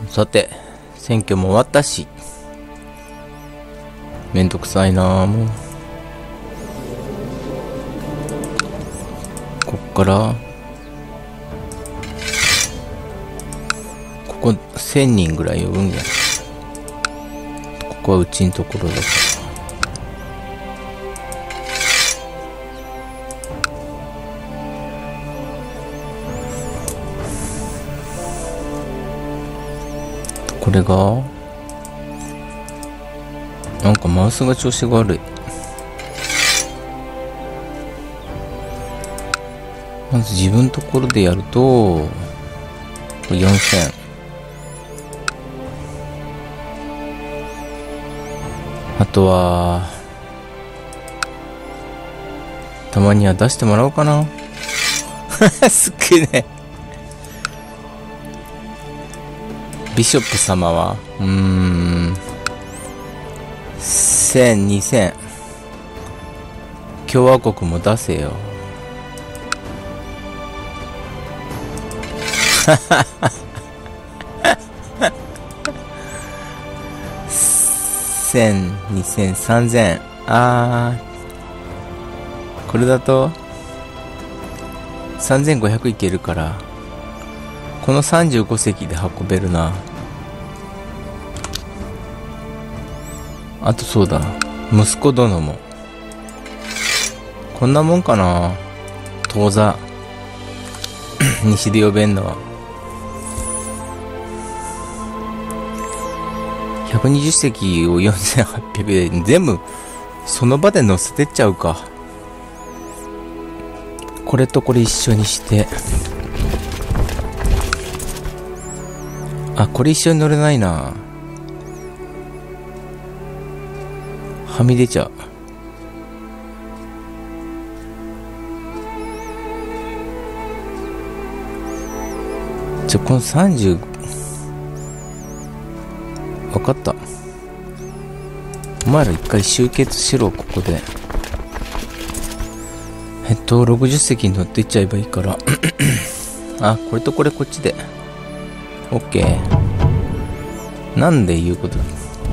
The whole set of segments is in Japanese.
さて、選挙も終わったし、めんどくさいなあ。もうこっからここ1000人ぐらい呼ぶんや。ここはうちんところだから。これがなんかマウスが調子が悪い。まず自分のところでやると4000。あとはたまには出してもらおうかな。すっげえね。ビショップ様は1000、2000。共和国も出せよ。1000、2000、3000。これだと3500いけるから、この35席で運べるな。あとそうだ、息子殿もこんなもんかな。当座西で呼べんのは120席を4800円全部その場で乗せてっちゃうか。これとこれ一緒にして、これ一緒に乗れないな。はみ出ちゃう。この30、分かった。お前ら一回集結しろ、ここで。60席に乗っていっちゃえばいいから。これとこれこっちで。OK。なんで言うことだ。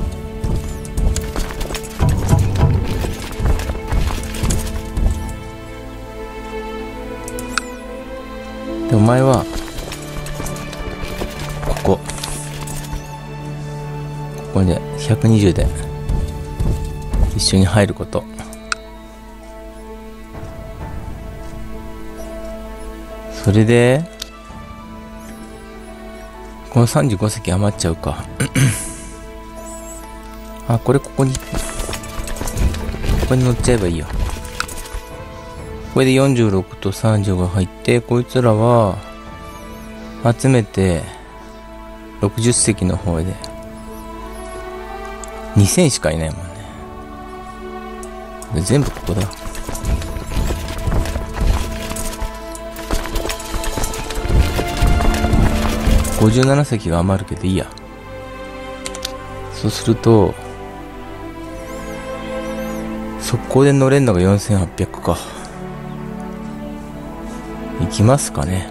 で、お前は、ここで120で一緒に入ること。それでこの35席余っちゃうか。これここに乗っちゃえばいいよ。これで46と30が入って、こいつらは集めて60席の方で2000しかいないもんね。で全部ここだ。57席が余るけどいいや。そうすると速攻で乗れんのが4800か。行きますかね。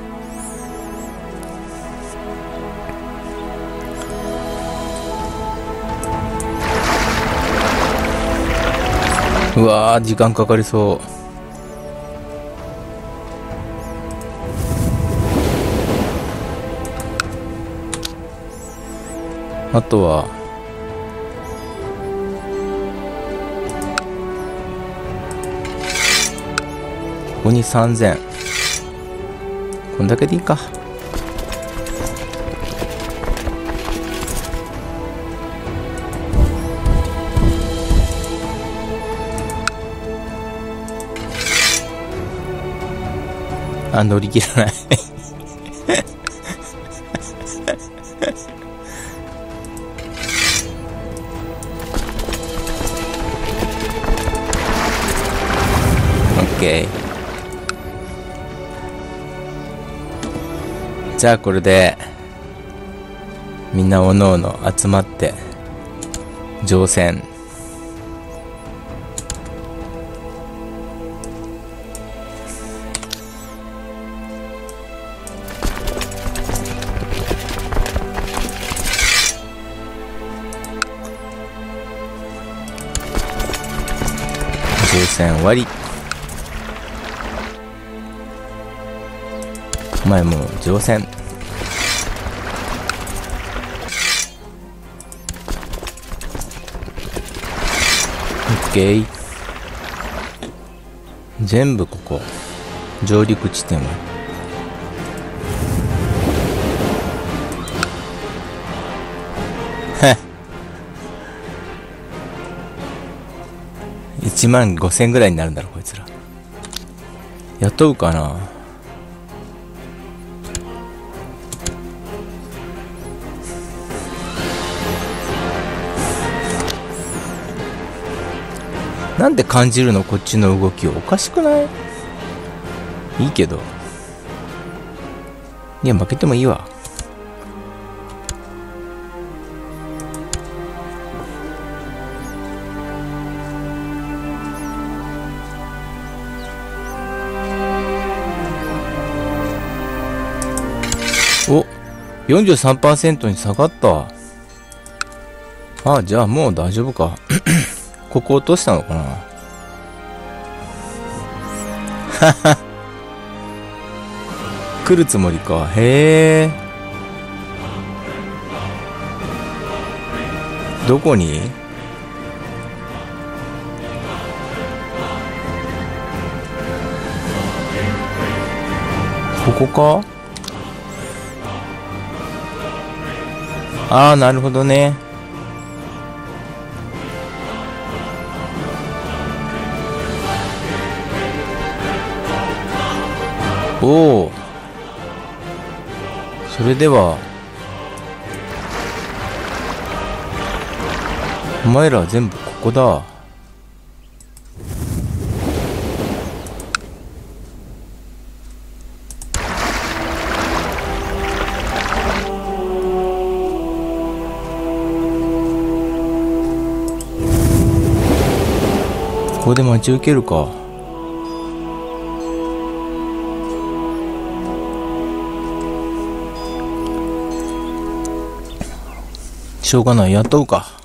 うわー、時間かかりそう。あとはここに3000。こんだけでいいか。乗り切らない。OK。じゃあこれでみんなおのおの集まって乗船。 挑戦終わり。お前もう乗船。オッケー。全部ここ上陸地点は15000ぐらいになるんだろこいつら。雇うかな。なんで感じるのこっちの動きを。おかしくない？いいけど。いや負けてもいいわ。お、43% に下がった。あ、じゃあもう大丈夫か。ここ落としたのかな。はは。来るつもりか。へえ。どこに？ここか？ああ、なるほどね。おお。それではお前ら全部ここだ。ここで待ち受けるか。しょうがない、雇うか。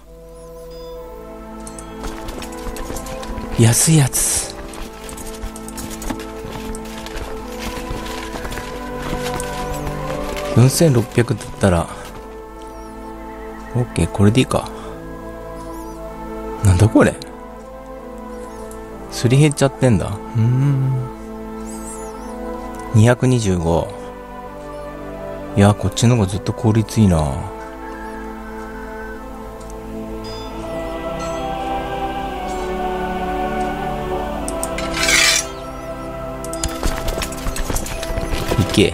安いやつ。4600だったら OK。 これでいいか。なんだこれ、すり減っちゃってんだ。225。いやこっちの方がずっと効率いいな。いけ。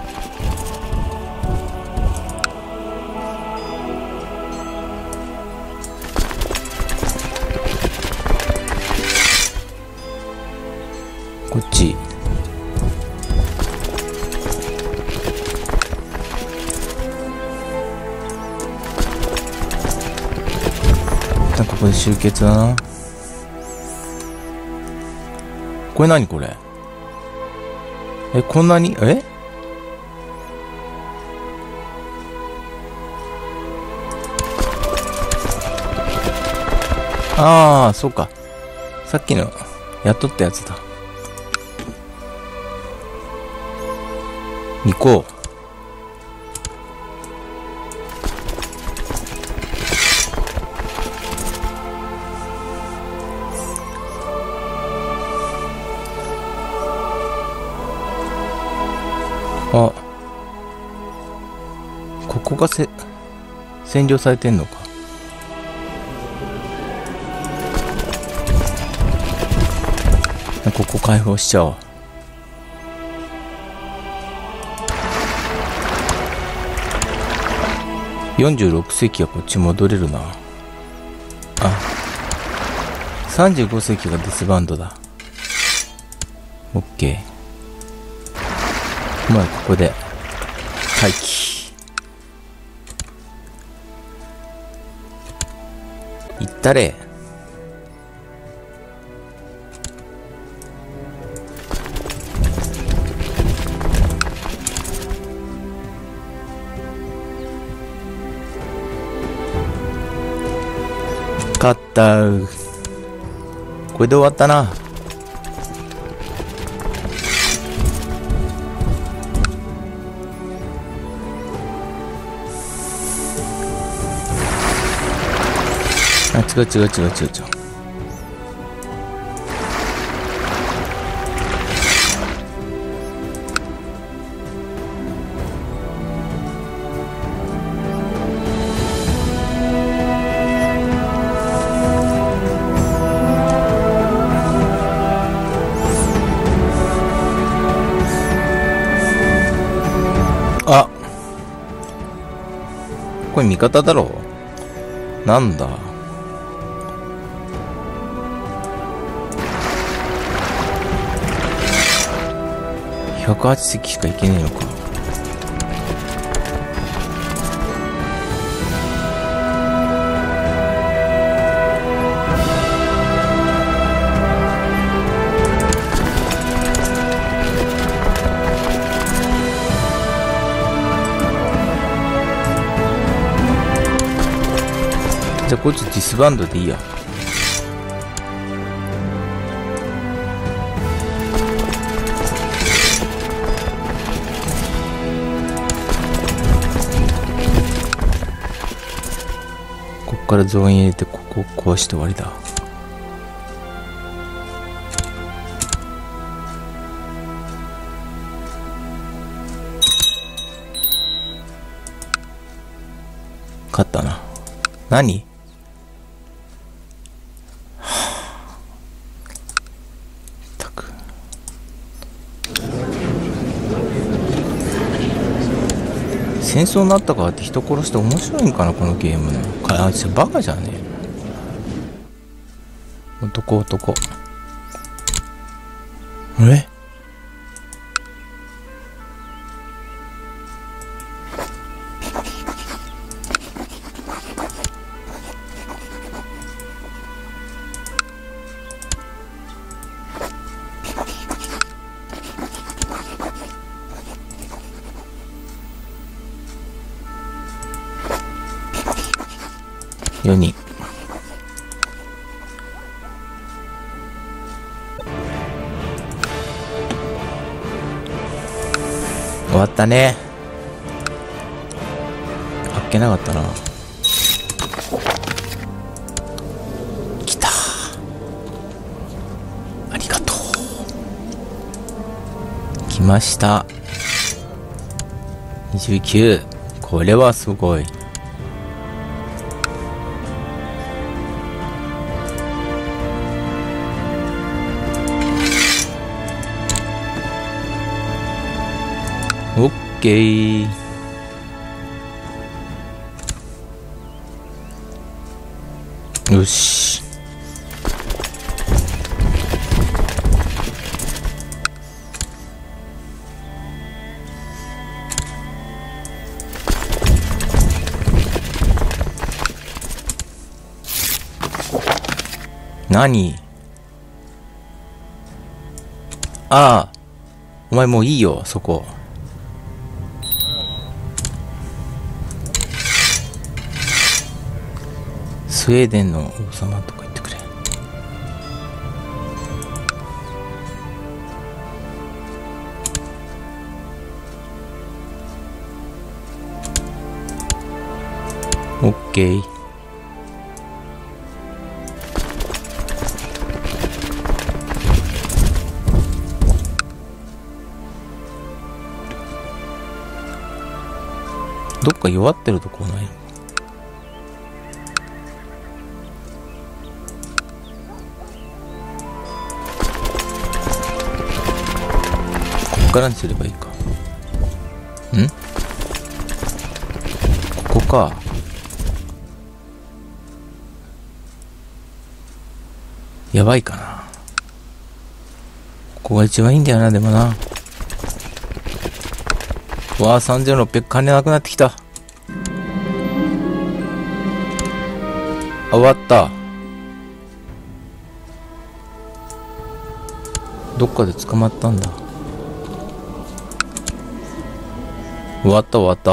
こっち。ここで集結だな。これ何これ。こんなにああ、そうか。さっきの雇ったやつだ。行こう。あ、ここが占領されてんのか。ここ開放しちゃおう。46隻はこっち戻れるな。あ、35隻がデスバンドだ。オッケー。まあここで待機。行ったれ。勝った。 これで終わったな。あ、違う違う違う違う違う。あ、これ味方だろ。なんだ。108席しか行けねえのか。じゃあこいつディスバンドでいいや。こっからゾーン入れてここを壊して終わりだ。勝ったな。何？戦争になったからって人殺して面白いんかなこのゲームの。あいつバカじゃねえ。男。え？4人。終わったね。あっけなかったな。来た。ありがとう。来ました。29。これはすごい。オッケー。よし。何？ああ、お前もういいよ、そこ。スウェーデンの王様とか言ってくれ。オッケー。どっか弱ってるとこないの？こっからにすればいいか。ここか。やばいかな。ここが一番いいんだよな、でもな。うわあ、3600金なくなってきた。あ、終わった。どっかで捕まったんだ。終わった終わった。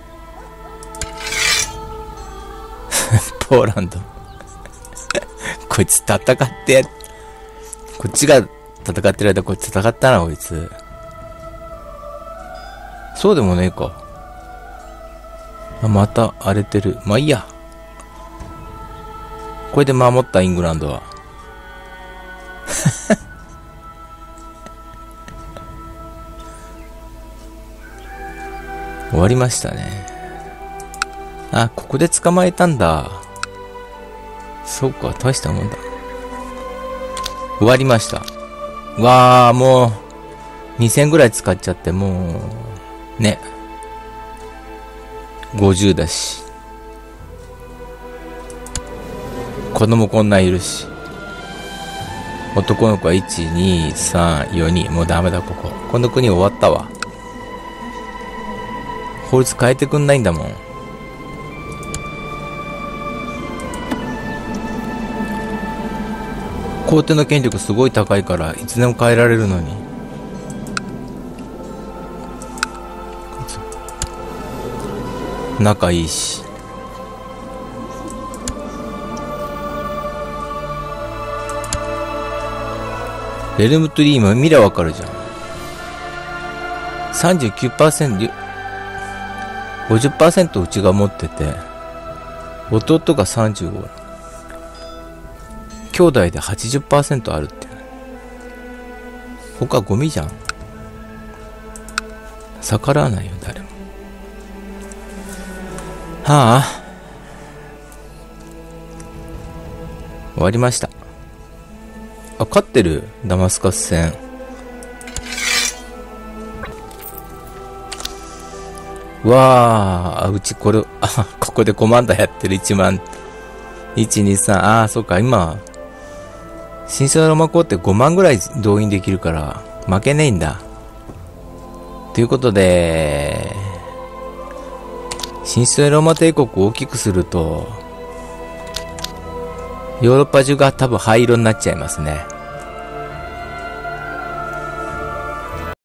ポーランド。ここいつ戦って、こっちが戦ってる間こいつ戦ったな、こいつ。そうでもねえか。あ、また荒れてる。まあいいや。これで守ったイングランドは。終わりましたね。あ、ここで捕まえたんだ。そうか、大したもんだ。終わりました。わー、もう、2000ぐらい使っちゃって、もう、ね。50だし。子供こんなんいるし。男の子は1、2、3、4人。もうダメだ、ここ。この国終わったわ。法律変えてくんないんだもん。皇帝の権力すごい高いからいつでも変えられるのに。仲いいし。レルムトリーム見りゃわかるじゃん。39%、50% うちが持ってて、弟が35。兄弟で 80% あるって。他ゴミじゃん。逆らわないよ、誰も。はあ。終わりました。あ、勝ってる。ダマスカス戦。わあ、うちこれ、あ、ここでコマンダーやってる1万。1、2、3、ああ、そうか、今、新生ロマ校って5万ぐらい動員できるから、負けねえんだ。ということで、新生ローマ帝国を大きくすると、ヨーロッパ中が多分灰色になっちゃいますね。